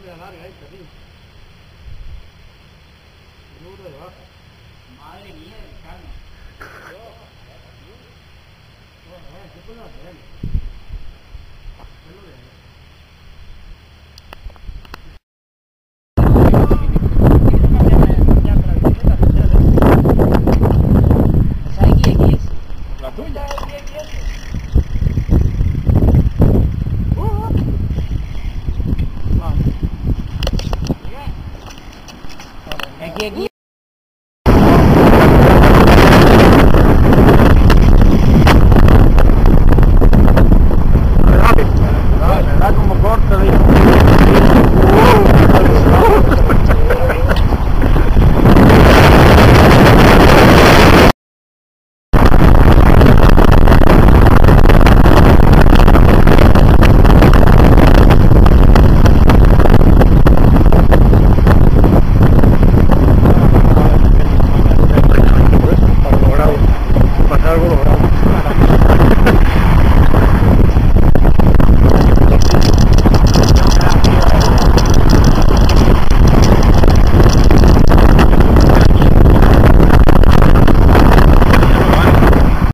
media larga ahí, terrible. Duro de baja. Madre mía, de carne. Bueno, ¿qué puedo hacer? La tuya. Aquí